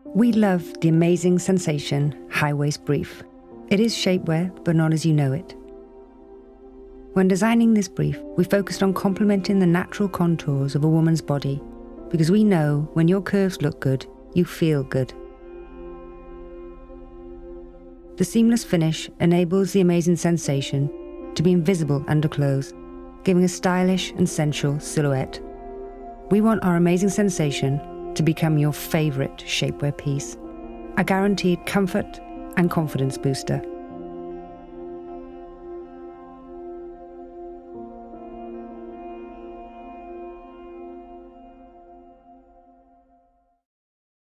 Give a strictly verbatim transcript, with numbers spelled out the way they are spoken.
We love the amazing sensation high-waist brief. It is shapewear, but not as you know it. When designing this brief, we focused on complementing the natural contours of a woman's body, because we know when your curves look good, you feel good. The seamless finish enables the amazing sensation to be invisible under clothes, giving a stylish and sensual silhouette. We want our amazing sensation to become your favourite shapewear piece, a guaranteed comfort and confidence booster.